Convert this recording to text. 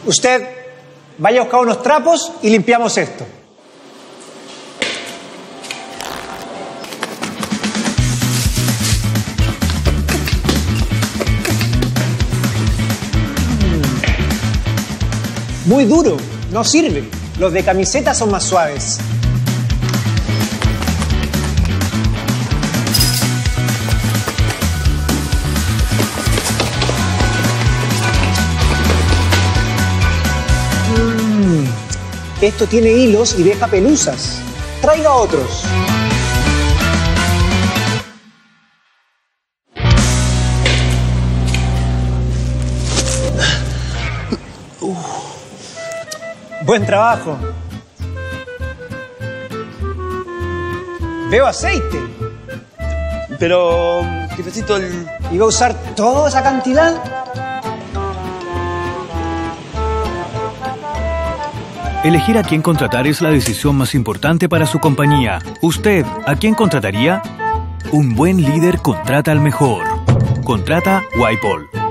Usted vaya a buscar unos trapos y limpiamos esto. Muy duro, no sirve. Los de camiseta son más suaves. Esto tiene hilos y deja pelusas. Traiga otros. Buen trabajo. Veo aceite. Pero, jefecito, ¿Iba a usar toda esa cantidad? Elegir a quién contratar es la decisión más importante para su compañía. ¿Usted a quién contrataría? Un buen líder contrata al mejor. Contrata Waipol.